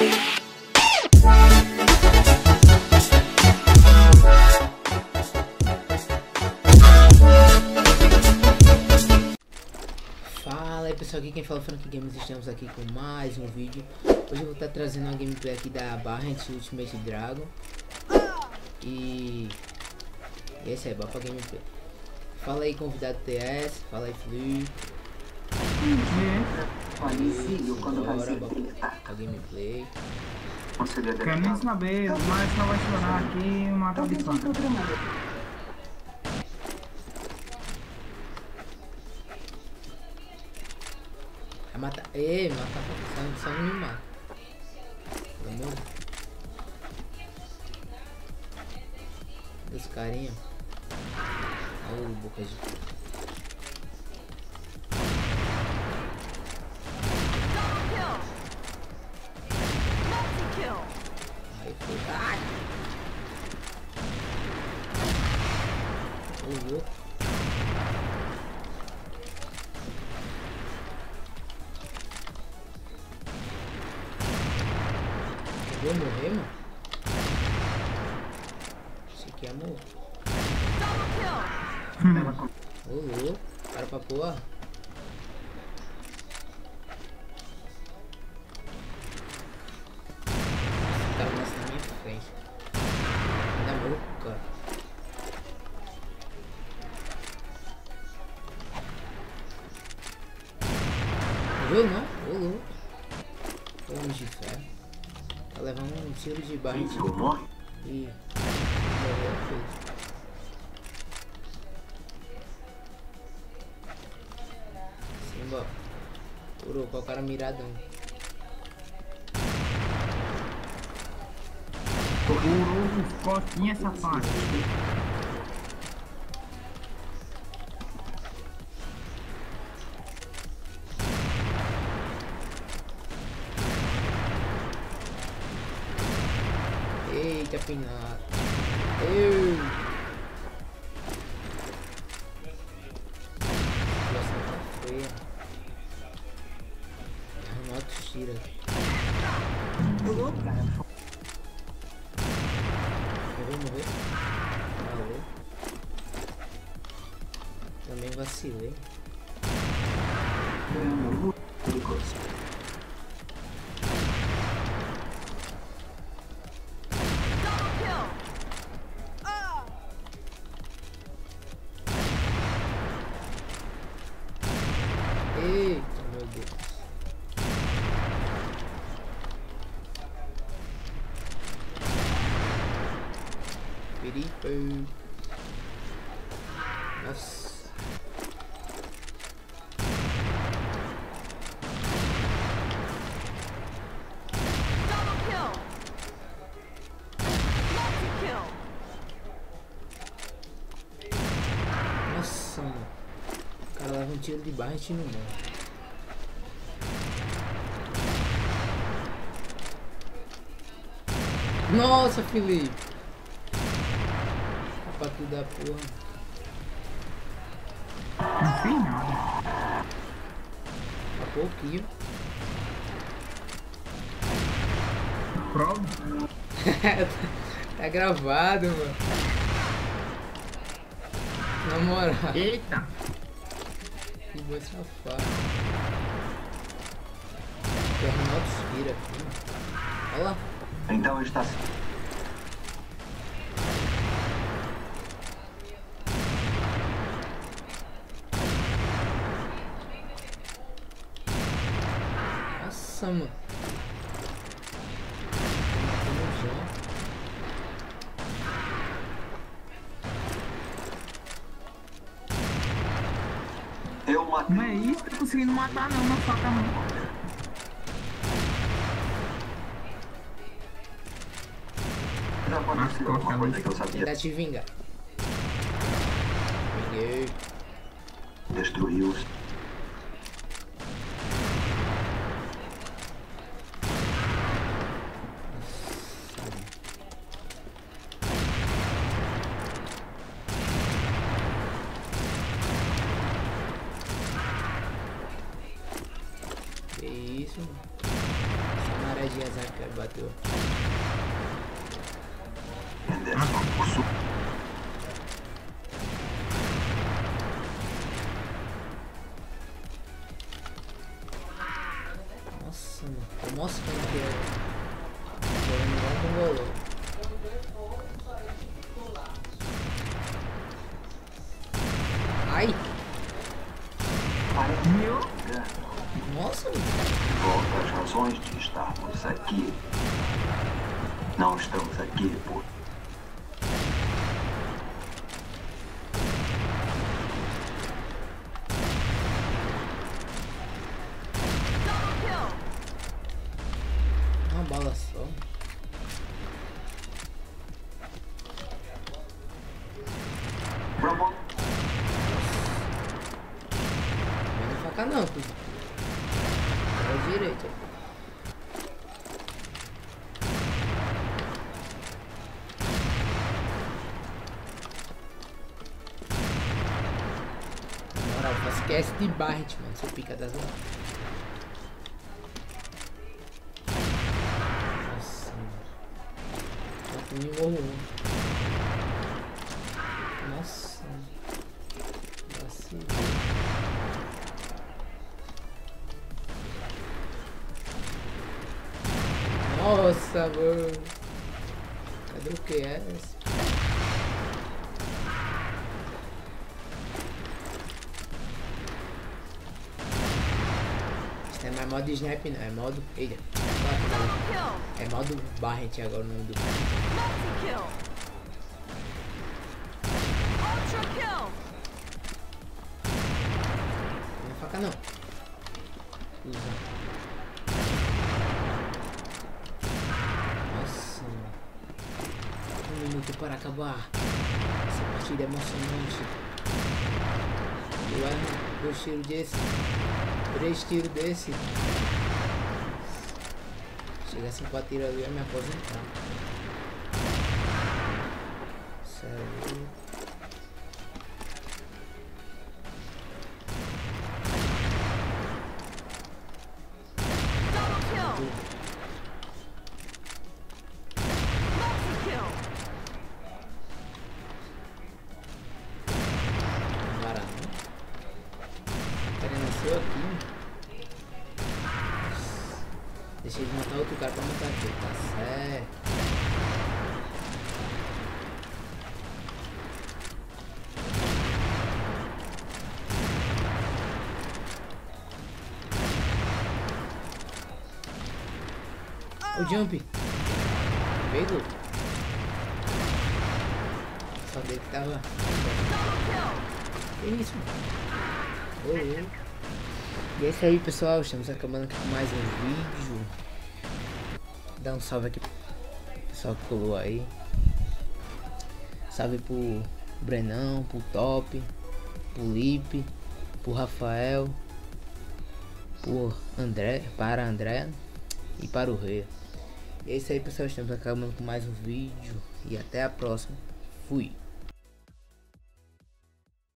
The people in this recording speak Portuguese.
Fala aí pessoal, aqui quem fala é o Frank Games, estamos aqui com mais um vídeo. Hoje eu vou estar trazendo uma gameplay aqui da Barret Ultimate Dragon. E esse aí, bora pra gameplay. Fala aí convidado TS, fala aí Flu. Bora pra gameplay. Quer nem saber, mas só vai chorar aqui e matar de faca. Vai matar. Ei, mata, só não me mata. Pelo amor dos carinha. Olha o boca de. Aí foi. Ai! Ô louco. Vou morrer, mano? Esse aqui é morrer. Ô louco, para pra porra. Esse cara nasce na minha frente. Ainda morro, cara. Morreu não? Ô louco. Homem de ferro. Vai levar um tiro de barra e morreu, filho. Simba. Curou com o cara miradão. Curou os costinhas, safado. Eita, pinado. Situação tá feia. Arrumar outro tiro. Morreu. Valeu. Também vacilei. Eita, meu Deus. Perigo. Nossa. Nossa, mano. O cara leva um tiro de barra e não morre. Nossa, Felipe. Pra tudo da porra. Não fiz nada. Tá pouquinho. Prova. Tá gravado, mano. Na moral. Eita. Que boi safado. Vou arrumar outros tiros aqui. Olha lá. Então está. Nossa, mano. Eu matei. Não é isso, tô conseguindo matar não, na faca não. Já aconteceu alguma coisa que eu sabia. Tentar te vingar. Vinguei. Destruiu-os. Que isso, mano. Essa maré magia Zaca bateu. Nossa, mano. Tô mostrando que é. Não golou. Ai! Meu? Nossa, mano. Volta às razões de estarmos aqui. Não estamos aqui por... Uma bala só. Rambo, Não vai faca não, filho. Vai direito. Na moral, não esquece de Barret, mano. Seu pica das mãos. Nossa, mano. Eu me morro. Nossa. Vacilo. Nossa, mano. Cadê o que é esse? Isso não é mais modo snap não, é modo... Eita. É modo Barret agora no do... Não é faca não. Usa. Nossa, mano. 1 minuto para acabar. Essa partida é emocionante. Eu erro 2 tiros desse. 3 tiros desse. Chega assim 4 tiros ali, eu ia me aposentar. Sério. Aqui. Deixei de matar outro cara pra matar aquele, tá certo. O jump pegou. Só dele que tava. Que isso, mano? E é isso aí, pessoal, estamos acabando aqui com mais um vídeo. Dá um salve aqui pro pessoal que colou aí. Salve pro Brenão, pro Top, pro Lipe, pro Rafael, pro André, para André e para o Rei. E é isso aí, pessoal, estamos acabando com mais um vídeo. E até a próxima. Fui.